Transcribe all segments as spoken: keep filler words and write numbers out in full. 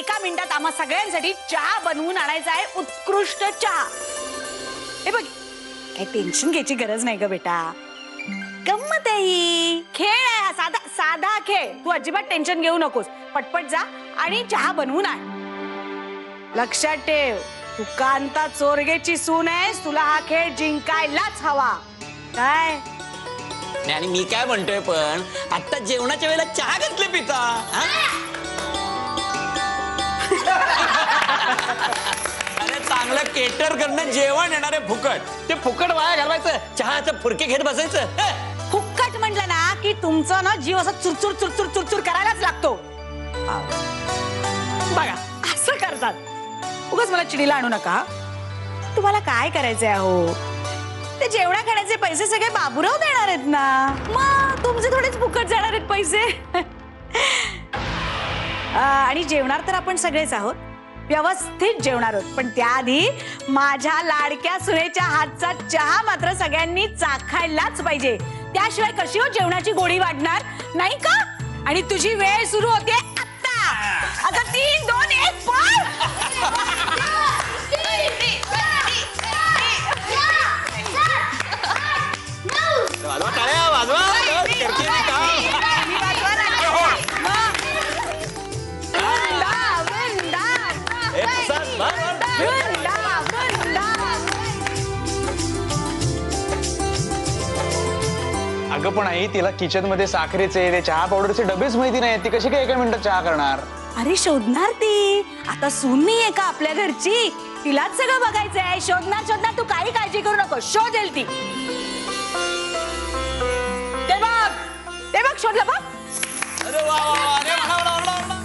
एका मिनिटात आम्हा सगळ्यांसाठी चहा बनवून आणायचा आहे, उत्कृष्ट चहा। हे बघ, काही टेन्शन घ्यायची गरज नाही ग बेटा, गंमत आहे ही, खेळ आहे हा, साधा साधा खेळ। तू अजिबात टेन्शन घेऊ नकोस, पटपट जा आणि चहा बनवून आण। लक्षात ठेव, तू कांता चोरगेची सून आहेस, तुला हा खेळ जिंकायलाच हवा, काय? नाही, आणि मी काय म्हणतोय, पण आता जेवणाच्या वेळेला चहा कसले पिता? अरे चांगलं केटर करणं, जेवण येणार आहे फुकट, ते फुकट वाया घालवायचं, चहाचं फुरके घेत बसायचं। फुकट म्हटलं ना की तुमचं ना जीव असं चुरचुर चुरचुर चुरचुर करायलाच लागतो। बघा असं करतात, उगाच मला चिडीला आणू नका। तुम्हाला काय करायचंय हो, ते जेवणा खाण्याचे पैसे सगळे बाबूराव देणार आहेत ना, मग तुमचे थोडेच फुकट जाणार आहेत पैसे। आणि जेवणार तर आपण सगळेच आहोत, व्यवस्थित जेवणार आहोत, पण त्याआधी माझ्या लाडक्या सुनेच्या हातचा चहा मात्र सगळ्यांनी चाखायलाच पाहिजे, त्याशिवाय कशी हो जेवणाची गोडी वाढणार, नाही का? आणि तुझी वेळ सुरू होते आता, आता तीन दोन एक पण वाजवा टाळ्या, वाजवा, करते मी काम। ए, प्रसाद, बर, बर। अगं पण आई, तिला किचन मध्ये साखरेचे ते चहा पावडरचे डबेच माहिती नाही, ती कशी काय एका मिनिटात चहा करणार? अरे शोधणार ती, आता सून नाही आहे का आपल्या घरची, तिलाच सगळं बघायचंय, शोधणार शोधणार, तू काही काळजी करू नको, शोधेल ती। ते बघ, ते बघ, शोधलं बघ। अरे वा वा वा, अरे म्हणा म्हणा म्हणा म्हणा।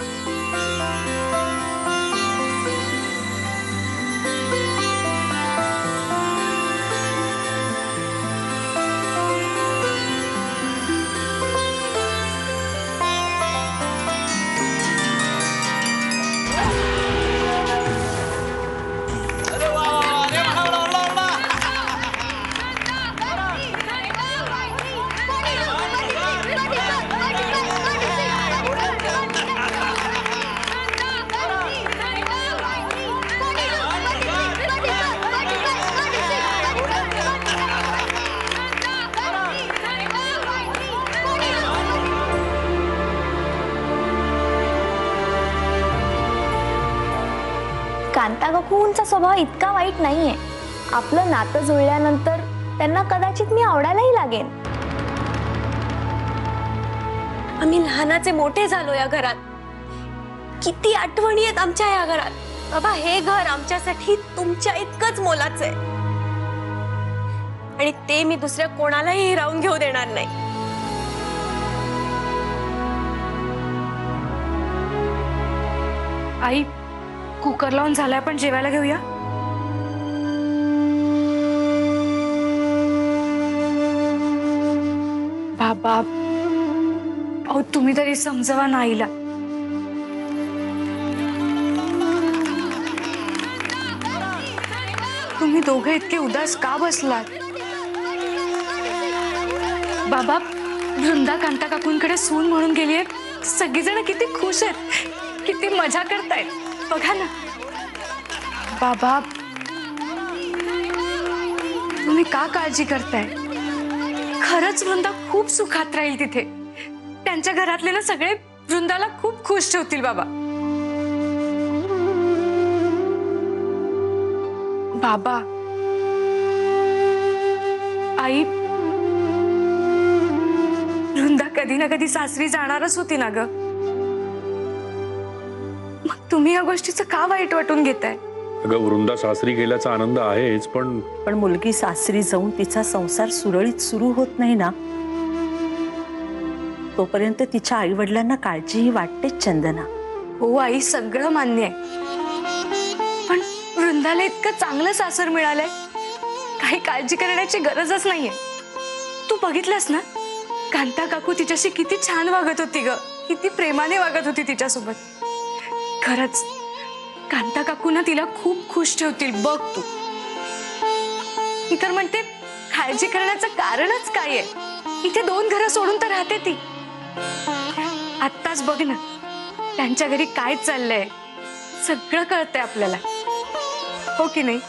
कांता काकूंचा स्वभाव इतका वाईट नाहीये, आपलं नातं जुळल्यानंतर त्यांना कदाचित मी आवडायलाही लागेन। आम्ही लहानाचे मोठे झालो या घरात, किती आठवणी आहेत आमच्या या घरात। बाबा, हे घर आमच्यासाठी तुमच्या इतकंच मोलाचं आहे, आणि ते मी दुसऱ्या कोणालाही हिरावून घेऊ देणार नाही। आई, कुकर लावून झालाय, पण जेवायला घेऊया। बाबा, अहो तुम्ही तरी समजवा ना आईला। तुम्ही दोघे इतके उदास का बसलात? बाबा, वृंदा कांता काकूंकडे सून म्हणून गेलीये, सगळीजण किती खुश आहेत, किती मजा करतायत, बघा ना। बाबा, तुम्ही का काळजी करताय? खरंच वृंदा खूप सुखात राहील तिथे, त्यांच्या घरातले ना सगळे वृंदाला खूप खुश ठेवतील बाबा। बाबा, आई, वृंदा कधी ना कधी सासरी जाणारच होती ना ग, मग तुम्ही या गोष्टीचं का वाईट वाटून घेताय? अगं, वृंदा सासरी गेल्याचा आनंद आहेच, पण पण मुलगी सासरी जाऊन तिचा संसार सुरळीत सुरू होत नाही ना, तोपर्यंत तिच्या आई वडिलांना काळजीही वाटतेच चंदना। हो आई, सगळं मान्य आहे, पण वृंदाला इतकं चांगलं सासर मिळालंय, काही काळजी करण्याची गरजच नाहीये। तू बघितलंस ना, कांता काकू तिच्याशी किती छान वागत होती ग, किती प्रेमाने वागत होती तिच्यासोबत। खरंच कांता काकूना तिला खूप खुश ठेवतील बघ तू। मी तर म्हणते, काळजी करण्याचं कारणच काय आहे? इथे दोन घरं सोडून तर राहते ती। आत्ताच बघ ना, त्यांच्या घरी काय चाललंय, सगळं कळतंय आपल्याला, हो की नाही?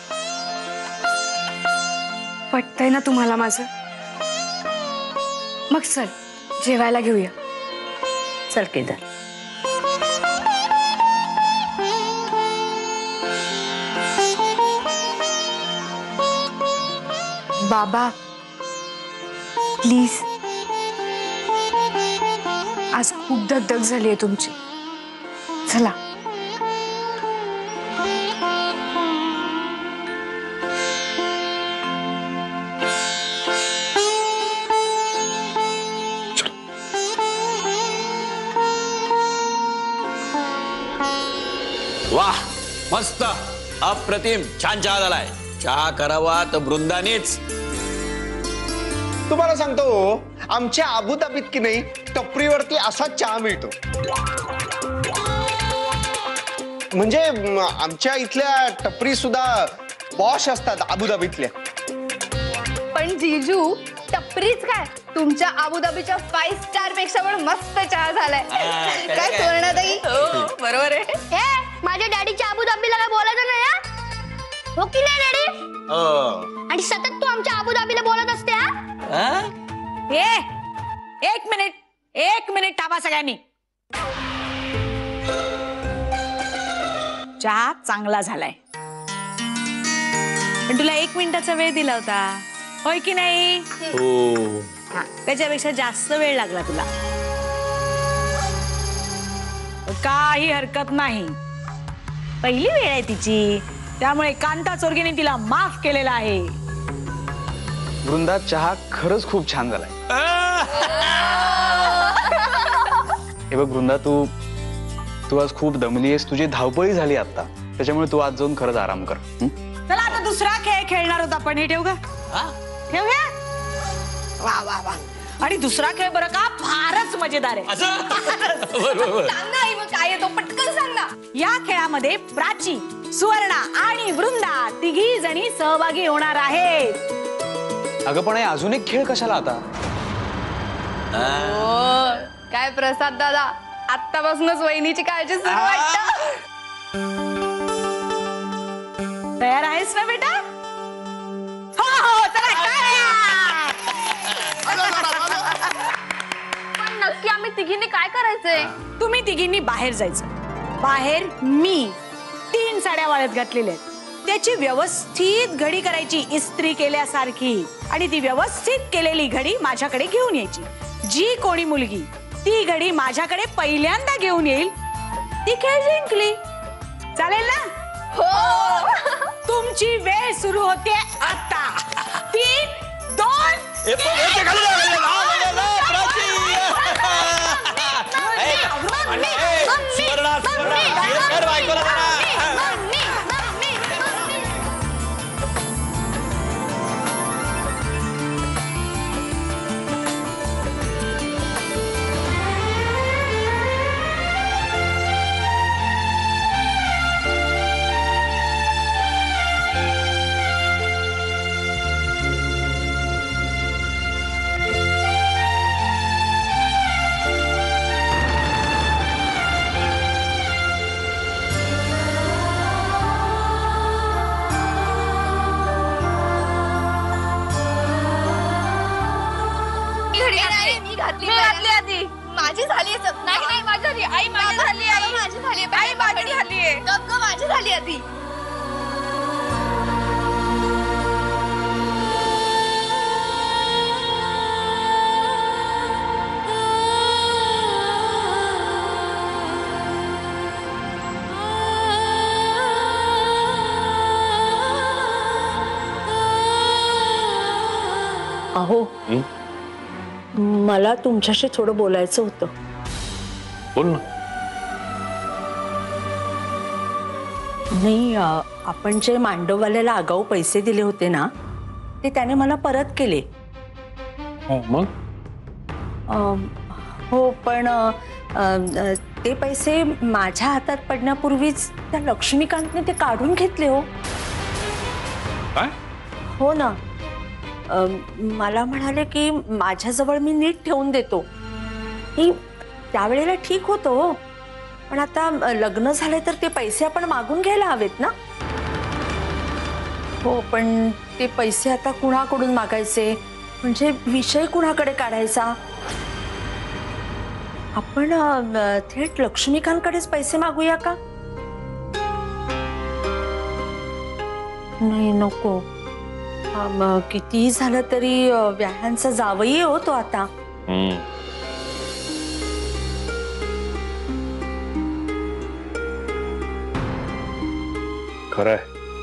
पटतंय ना तुम्हाला माझं? मग चल जेवायला घेऊया. चल केदार. बाबा प्लीज, आज खूप दगदग झाली आहे तुमची. चला. वाह, मस्त, अप्रतिम, छान चहा झालाय. चहा करावा तर वृंदानेच. तुम्हाला सांगतो, आमच्या अबुधाबीत की नाही टपरीवरती असा चहा मिळतो. म्हणजे म, आमच्या इथल्या टपरी सुद्धा पॉश असतात अबुधाबीतल्या. पण जीजू, टपरीच काय, तुमच्या अबुधाबीच्या फाईव्ह स्टार पेक्षा पण मस्त चहा झालाय. काय काय सुवर्णाताई? हो बरोबर आहे. हे माझ्या डॅडीच्या अबुधाबीला काय बोलायचं नाही हा? हो की नाही डॅडी? हो. आणि सतत तू आमच्या अबुधाबीला बोलत असते हा? हा? ए एक मिनिट, एक मिनिट थांबा सगळ्यांनी. चहा चांगला झालाय, पण तुला एक मिनिटाचा वेळ दिला होता, होय की नाही? हो. हा, त्याच्यापेक्षा जास्त वेळ लागला तुला. काही हरकत नाही, पहिली वेळ आहे तिची, त्यामुळे कांता चोरगेने तिला माफ केलेला आहे. वृंदा, चहा खरंच खूप छान झालाय. हे बघ वृंदा, तू तू आज खूप दमली आहेस, तुझी धावपळी झाली आता, त्याच्यामुळे तू आज जाऊन खरंच आराम कर. हं? चला आता दुसरा खेळ खेळणार होता आपण, हे ठेव का? हा? ठेव हे. वा वा वा. आणि दुसरा खेळ बरं का फारच मजेदार आहे. असं? बरोबर. सांग ना आई, मग काय आहे तो पटकन सांग ना. या खेळामध्ये प्राची, सुवर्णा आणि वृंदा तिघी जणी सहभागी होणार आहेत. अगं पण हे अजून एक खेळ कशाला आता? हो, काय प्रसाद दादा, आत्तापासूनच वहिनीची काळजी सुरू वाटतं. तयार आहेस ना बेटा? हो हो, चला खेळूया. पण नक्की आम्ही तिघींनी काय करायचंय? तुम्ही तिघींनी बाहेर जायचं. बाहेर मी तीन साड्या वाळत घातलेल्या आहेत, त्याची व्यवस्थित घडी करायची इस्त्री केल्यासारखी, आणि ती व्यवस्थित केलेली घडी माझ्याकडे घेऊन यायची. जी कोणी मुलगी ती घडी माझ्याकडे पहिल्यांदा घेऊन येईल ती खेळ जिंकली. चालेल ना? हो. तुमची वेळ सुरू होते आता. तीन दोन हे बघ, हे ते खाली जा, खाली जा. ला, ला, ला, प्राची. ए, ए, सुवर्णा, सुवर्णा, हे कर बायकोला जरा. मी घातली आधी. माझी झाली नाही नाही माझी झाली. आई माझी झाली. आई माझी झाली. आई माझी झाली. गप गप माझी झाली आधी. अहो, मला तुमच्याशी थोडं बोलायचं होतं. बोल ना. नाही, अ, आपण जे मांडववाल्याला आगाऊ पैसे दिले होते ना, ते त्याने मला परत केले. हो, मग अम, हो, पण अ, अ, ते पैसे माझ्या हातात पडण्यापूर्वीच त्या लक्ष्मीकांतने ते काढून घेतले. हो काय? हो ना. अम, मला म्हणाले की माझ्याजवळ मी नीट ठेवून देतो. ही त्यावेळेला ठीक होतं हो, पण आता अ, लग्न झाले तर ते पैसे आपण मागून घ्यायला हवेत ना. हो, पण ते पैसे आता कुणाकडून मागायचे, म्हणजे विषय कुणाकडे काढायचा. आपण अ, थेट लक्ष्मीकांतकडेच पैसे मागूया का. नाही, नको. अ, म, कितीही झालं तरी अ, व्याह्यांचा जावई होतो आता. हम्म. खरंय.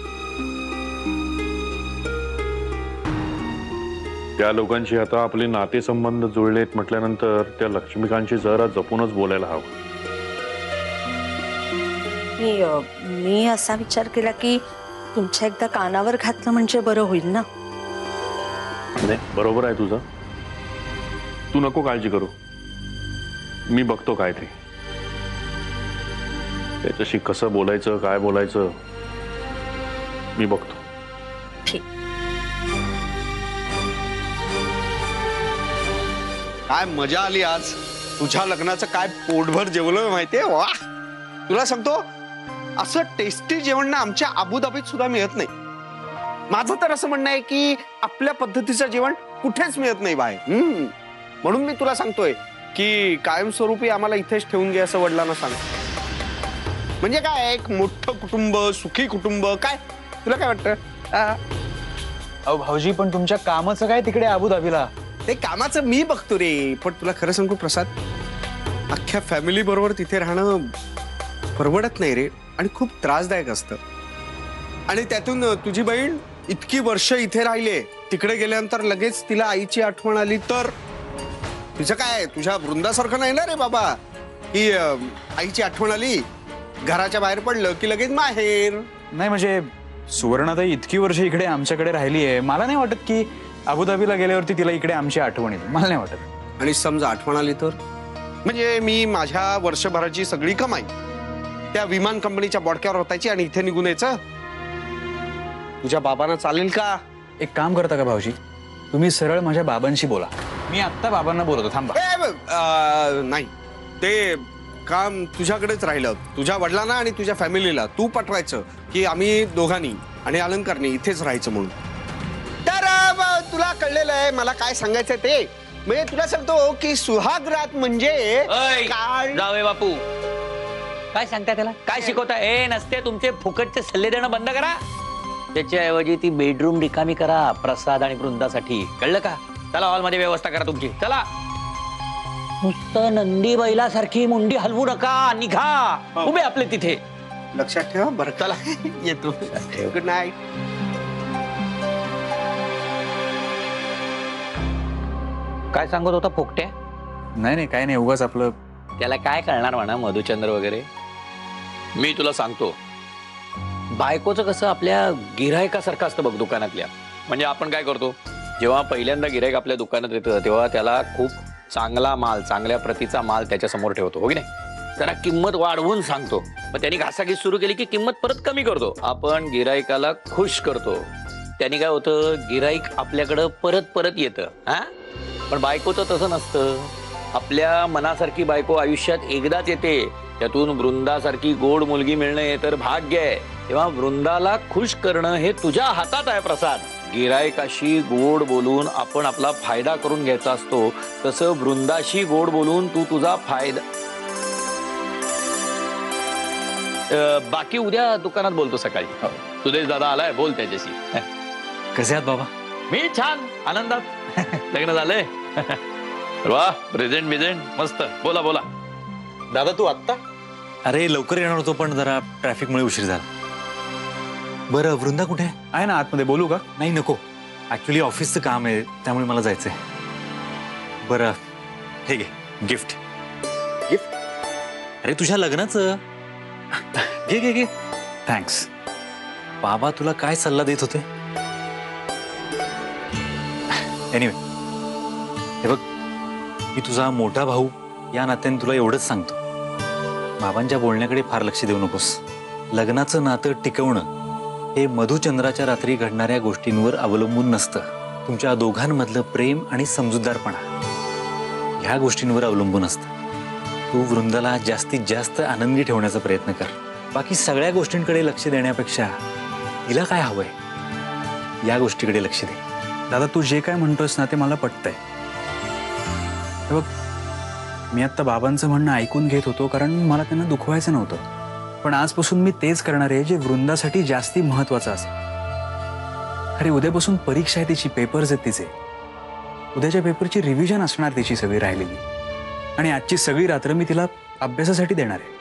त्या लोकांशी आता आपले नातेसंबंध जुळलेत म्हटल्यानंतर त्या लक्ष्मीकांतशी जरा जपूनच बोलायला हवं. मी अ, मी असा विचार केला की तुमच्या एकदा कानावर घातलं म्हणजे बरं होईल ना. नाही, बरोबर आहे तुझं. तू नको काळजी करू. मी बघतो काय ते. त्याच्याशी कसं बोलायचं, काय बोलायचं मी बघतो. ठीक. काय मजा आली आज. तुझ्या लग्नाचं काय पोटभर जेवलं माहितीये. वा, तुला सांगतो असं टेस्टी जेवण ना आमच्या अबुधाबीत सुद्धा मिळत नाही. माझं तर असं म्हणणं आहे की आपल्या पद्धतीचं जेवण कुठेच मिळत नाही बाहेर. हम्म. म्हणून मी तुला सांगतोय की कायमस्वरूपी आम्हाला इथेच ठेवून घे असं वडिलांना सांग. म्हणजे काय, एक मोठं कुटुंब, सुखी कुटुंब. काय तुला काय वाटतं. अहो भाऊजी, पण तुमच्या कामाचं काय तिकडे अबुधाबीला. ते कामाचं मी बघतो रे. पण तुला खरं सांगू प्रसाद, अख्ख्या फॅमिली बरोबर तिथे राहणं परवडत नाही रे. आणि खूप त्रासदायक असतं. आणि त्यातून तुझी बहीण इतकी वर्ष इथे राहिले, तिकडे गेल्यानंतर लगेच तिला आईची आठवण आली तर तिचं काय. तुझ्या वृंदासारखं नाही ना रे बाबा की आईची आठवण आली, घराच्या बाहेर पडलं की लगेच माहेर. नाही म्हणजे सुवर्णाताई इतकी वर्ष इकडे आमच्याकडे राहिली आहे, मला नाही वाटत की अबुधाबीला गेल्यावरती तिला इकडे आमची आठवण येईल. मला नाही वाटत. आणि समजा आठवण आली तर, म्हणजे मी माझ्या वर्षभराची सगळी कमाई त्या विमान कंपनीच्या बॉडक्यावर होतायची आणि इथे निघून यायचं. तुझ्या बाबांना चालेल का. एक काम करता का भाऊजी, तुम्ही सरळ माझ्या बाबांशी बोला. मी आत्ता बाबांना बोलतो. थांबा. ए, अ, नाही, ते काम तुझ्याकडेच राहिलं. तुझ्या वडिलांना आणि तुझ्या फॅमिलीला तू पटवायचं की आम्ही दोघांनी आणि अलंकारने इथेच राहायचं म्हणून. तर अ, तुला कळलेलं आहे मला काय सांगायचं ते. म्हणजे तुला सांगतो की सुहागरात म्हणजे काय. जावे बापू, काय सांगताय त्याला, काय शिकवता. ए नसते, तुमचे फुकटचे सल्ले देणं बंद करा. त्याच्याऐवजी ती बेडरूम रिकामी करा प्रसाद आणि वृंदासाठी. कळलं का. चला हॉलमध्ये व्यवस्था करा तुमची. चला. नुसतं नंदी बैलासारखी मुंडी हलवू नका. निघा. उभे आपले तिथे. लक्षात ठेवा बरं. चला येतो. Good night. काय सांगत होता फुकट्या. नाही नाही, काय नाही, उगाच आपलं. त्याला काय कळणार म्हणा मधुचंद्र वगैरे. मी तुला सांगतो, बायकोचं कसं आपल्या गिरायकासारखं असतं बघ दुकानातल्या. म्हणजे आपण काय करतो, जेव्हा पहिल्यांदा गिरायक आपल्या दुकानात येतं तेव्हा त्याला खूप चांगला माल, चांगल्या प्रतीचा माल त्याच्या समोर ठेवतो, हो की नाही. जरा किंमत वाढवून सांगतो. मग त्यांनी घासाघीस सुरू केली की किंमत परत कमी करतो. आपण गिरायकाला खुश करतो. त्यांनी काय होतं, गिराईक आपल्याकडं परत परत येतं. हा, पण बायकोचं तसं नसतं. आपल्या मनासारखी बायको आयुष्यात एकदाच येते. त्यातून वृंदासारखी गोड मुलगी मिळणं हे तर भाग्य आहे. तेव्हा वृंदाला खुश करणं हे तुझ्या हातात आहे प्रसाद. गिरायकाशी गोड बोलून आपण आपला फायदा करून घ्यायचा असतो, तसं वृंदाशी गोड बोलून तू तुझा फायदा. बाकी उद्या दुकानात बोलतो सकाळी. सुदेश दादा आलाय, बोल त्याच्याशी. कसे आहात बाबा. मी छान आनंदात. लग्न झालंय. वा, प्रेझेंट बिझेंट मस्त. बोला बोला. दादा तू आत्ता. अरे लवकर येणार होतो पण जरा ट्रॅफिकमुळे उशीर झाला. बरं वृंदा कुठे आहे ना आतमध्ये. बोलू का. नाही नको, ऍक्च्युली ऑफिसचं काम आहे त्यामुळे मला जायचंय. बरं हे घे गिफ्ट. गिफ्ट. अरे तुझ्या लग्नाचं. घे घे घे. थँक्स. बाबा तुला काय सल्ला देत होते. एनिवे हे बघ, मी तुझा मोठा भाऊ या नात्याने तुला एवढंच सांगतो, बाबांच्या बोलण्याकडे फार लक्ष देऊ नकोस. लग्नाचं नातं टिकवणं हे मधुचंद्राच्या रात्री घडणाऱ्या गोष्टींवर अवलंबून नसतं. तुमच्या दोघांमधलं प्रेम आणि समजूतदारपणा ह्या गोष्टींवर अवलंबून असतं. तू वृंदाला जास्तीत जास्त आनंदी ठेवण्याचा प्रयत्न कर. बाकी सगळ्या गोष्टींकडे लक्ष देण्यापेक्षा तिला काय हवंय या गोष्टीकडे लक्ष दे. दादा तू जे काय म्हणतोस ना ते मला पटतंय. हे बघ मी आत्ता बाबांचं म्हणणं ऐकून घेत होतो कारण मला त्यांना दुखवायचं नव्हतं. पण आजपासून मी तेच करणार आहे जे वृंदासाठी जास्ती महत्वाचं असेल. अरे उद्यापासून परीक्षा आहे तिची, पेपर्स आहेत तिचे. उद्याच्या पेपरची रिव्हिजन असणार तिची सगळी राहिलेली. आणि आजची सगळी रात्र मी तिला अभ्यासासाठी देणार आहे.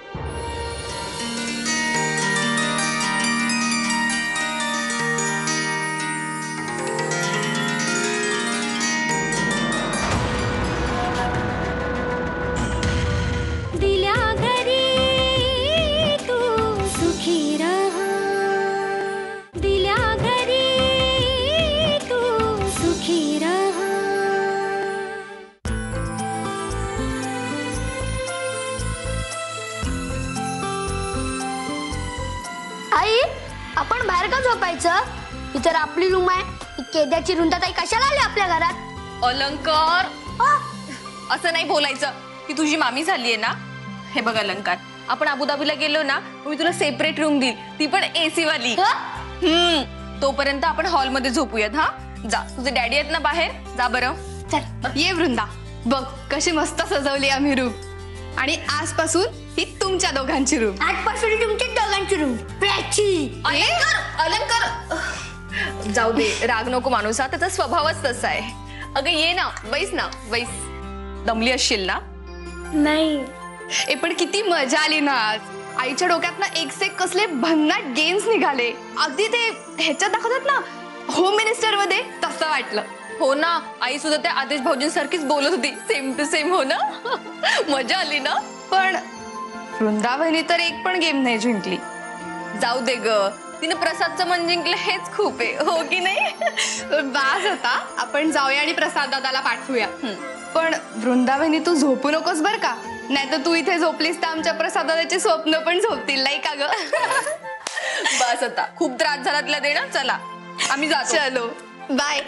आई आपण बाहेर का झोपायचं? इतर आपली रूम आहे. केद्याची रुंदाताई कशाला आली आपल्या घरात? अलंकार असं नाही बोलायचं की तुझी मामी झालीये ना. हे बघ अलंकार, आपण अबुधाबीला गेलो ना मी तुला सेपरेट रूम देईल, ती पण एसी वाली. हम्म तोपर्यंत आपण हॉल मध्ये झोपूयात. हा जा, तुझे डॅडी आहेत ना बाहेर, जा बरं. चल ये वृंदा, बघ कशी मस्त सजवली आम्ही रूम. आणि आजपासून ही तुमच्या दोघांची रूम. आजपासून तुमच्या दोघांची रूम. अलंकार अलंकार जाऊ दे, राग नको माणूस, हा त्याचा स्वभावच तसा आहे. अगं ये ना, बैस ना, बैस. दमली असशील ना? नाही ए पण किती मजा आली ना आज. आईच्या डोक्यात ना एक से एक कसले भन्नाट गेम्स निघाले. अगदी ते ह्याच्यात दाखवतात ना होम मिनिस्टर मध्ये, तसं वाटलं. हो ना, आई सुद्धा त्या आदेश भाऊजींसारखीच बोलत होती, सेम टू सेम. हो ना, मजा आली ना. पण वृंदावनी तर एक पण गेम नाही जिंकली. जाऊ दे ग, तिने प्रसादचं मन जिंकलं हेच खूप आहे, हो की नाही? बास होता, आपण जाऊया आणि प्रसाद दादाला पाठवूया. पण वृंदावनी तू झोपू नकोस बर का, नाही तर तू इथे झोपलीस तर आमच्या प्रसाद दादाचे स्वप्न पण झोपतील नाही का ग? बस आता, खूप त्रास झाला तिला देणं. चला आम्ही जातो. चलो बाय.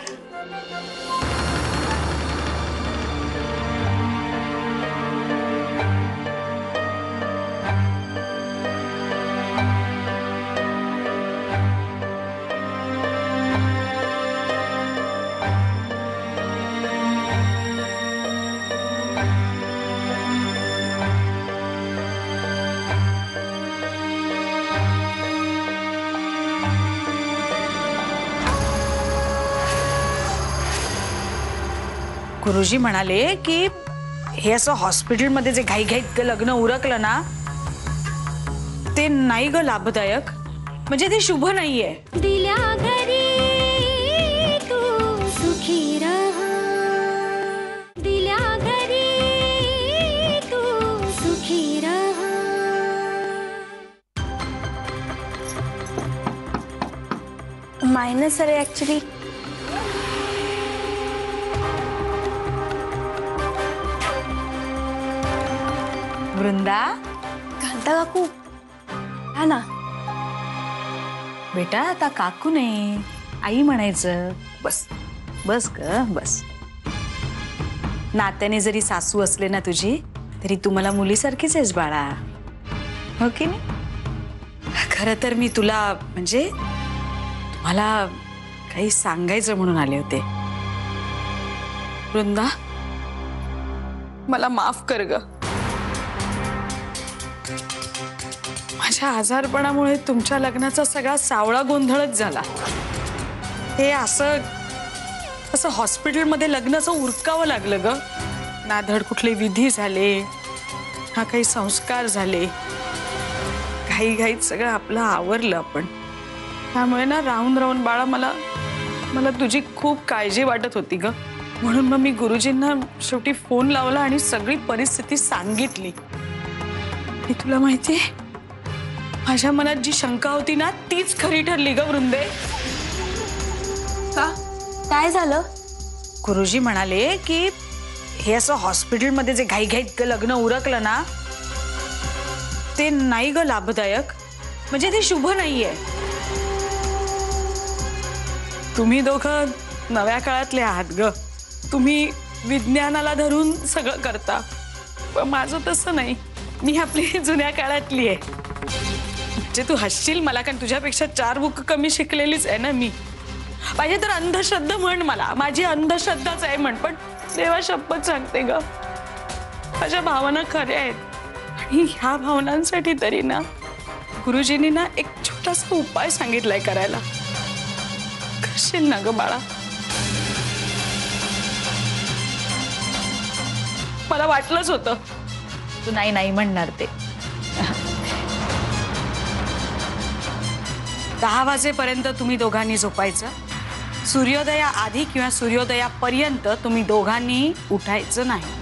गुरुजी म्हणाले की हे असं हॉस्पिटलमध्ये जे घाईघाईत लग्न उरकलं ना ते नाही ग लाभदायक, म्हणजे ते शुभ नाहीये. दिल्या घरी तू सुखी रहा, दिल्या घरी तू सुखी रहा. मायनस अरे ऍक्च्युली. वृंदा, कांता काकू हा ना. बेटा आता काकू नाही आई म्हणायचं. बस बस ग बस. नात्याने जरी सासू असले ना तुझी, तरी तू मला मुलीसारखीच आहेस बाळा, हो की नाही? खरं तर मी तुला म्हणजे मला काही सांगायचं म्हणून आले होते. वृंदा, मला माफ कर ग. माझ्या आजारपणामुळे तुमच्या लग्नाचा सगळा सावळा गोंधळच झाला. हे असं असं हॉस्पिटलमध्ये लग्नाचं उरकावं लागलं ग. ना धड कुठले विधी झाले, ना काही संस्कार झाले. घाई घाईत सगळं आपलं आवरलं आपण. त्यामुळे ना राहून राहून बाळा मला मला तुझी खूप काळजी वाटत होती ग. म्हणून मग मी गुरुजींना शेवटी फोन लावला आणि सगळी परिस्थिती सांगितली. आणि तुला माहितीये, माझ्या मनात जी शंका होती ना तीच खरी ठरली ग वृंदे. का काय झालं? गुरुजी म्हणाले की हे असं हॉस्पिटलमध्ये जे घाईघाईत लग्न उरकलं ना ते नाही ग लाभदायक, म्हणजे ते शुभ नाहीये. तुम्ही दोघं नव्या काळातले आहात ग. तुम्ही विज्ञानाला धरून सगळं करता. पण माझं तसं नाही. मी आपली जुन्या काळातली आहे. म्हणजे तू हसशील मला, कारण तुझ्यापेक्षा चार बुक कमी शिकलेलीच आहे ना मी. पाहिजे तर अंधश्रद्धा म्हण मला, माझी अंधश्रद्धाच आहे म्हण, पण देवा शपथ सांगते ग, माझ्या भावना खऱ्या आहेत. आणि ह्या भावनांसाठी तरी ना गुरुजींनी ना एक छोटासा उपाय सांगितलाय करायला. करशील ना ग बाळा? मला वाटलंच होतं तू नाही नाही म्हणणार ते. दहा वाजेपर्यंत तुम्ही दोघांनी झोपायचं. सूर्योदया आधी किंवा सूर्योदयापर्यंत तुम्ही दोघांनी उठायचं नाही.